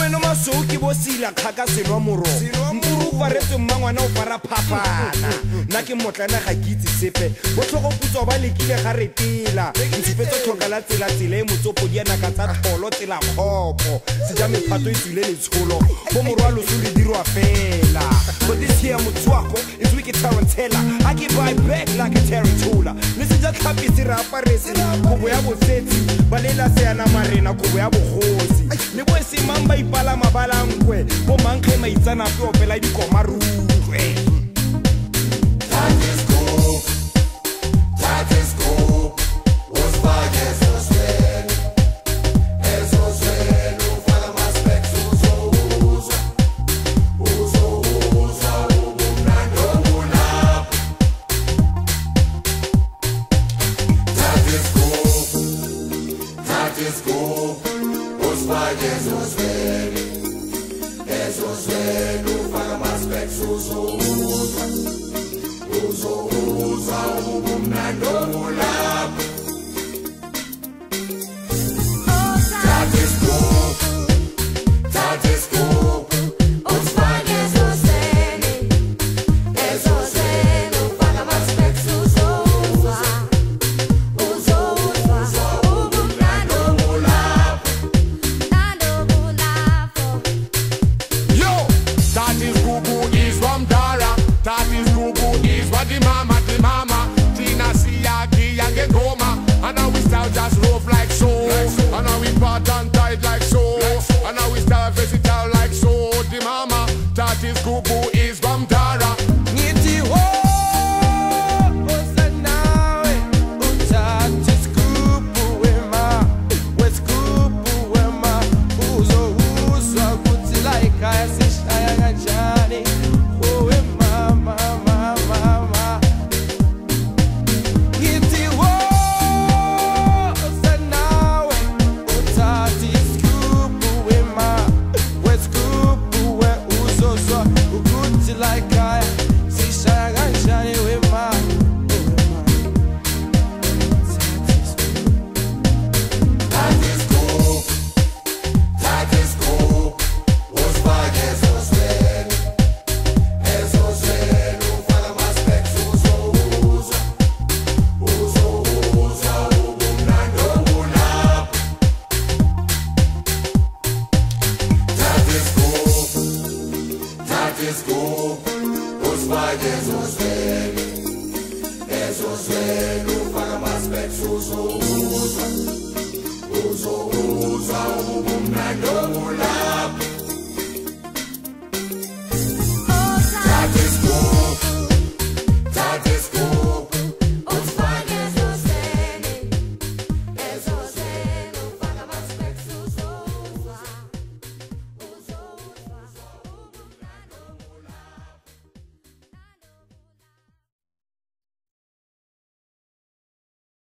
no masoki bo sila khaka selwa moro mpuru ba retse mmangwana o fara phapana nna ke motlana ga kitse sepe bo tlhogo putso ba lekile ga retela ntshipetso tlhokala tsela e motsopo di ana ka tsa tholo tsela khopo se ja mephato e tsile le tsholo bo morwalo se le dirwa fela but this here motswako is we get tarantella I give right back like a tarantula listen just happy se rapa rese go ya botsetsi ba lela se ana marena go ya bogosi le bo se mamba ipala mabala nkwe bo mankge maitsana pe opela dikomarutwe Uzo, ubumnando